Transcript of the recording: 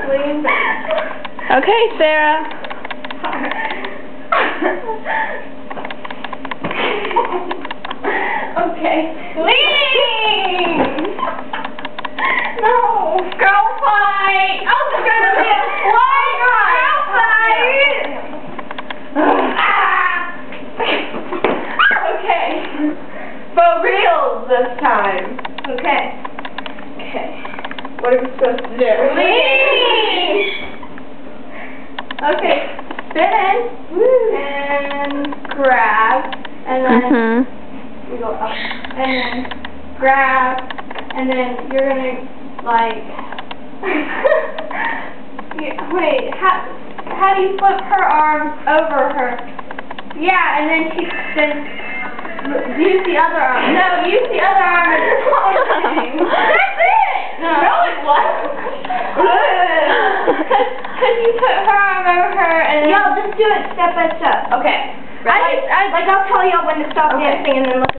Lean back. Okay, Sarah. Okay. Lean! No. Girl fight! Oh, it's gonna be a fight! Girl fight! Okay. For real this time. Okay. Okay. What are we supposed to do? Lean! Okay. Spin. And grab. And then we go up. And then grab. And then you're gonna like wait, how do you flip her arms over her? Yeah, and then use the other arm. No, use the other arm as the thing. That's it! No, it wasn't. Cause you put her arm over her and then... No, just do it step by step. Okay. I'll tell you when to stop dancing and then look